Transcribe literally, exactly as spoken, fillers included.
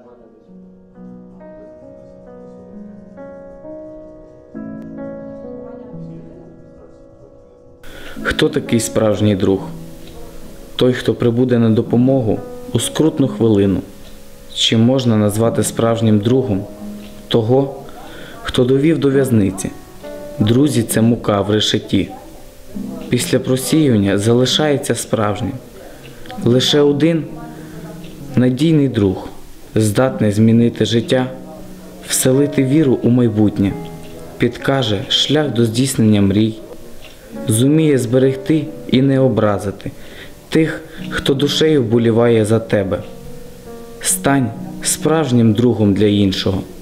Хто такий справжній друг? Той, хто прибуде на допомогу у скрутну хвилину. Чи можна назвати справжнім другом того, хто довів до в'язниці? Друзі – це мука в решеті. Після просіювання залишається справжнім. Лише один надійний друг, здатний змінити життя, вселити віру у майбутнє, підкаже шлях до здійснення мрій, зуміє зберегти і не образити тих, хто душею вболіває за тебе. Стань справжнім другом для іншого.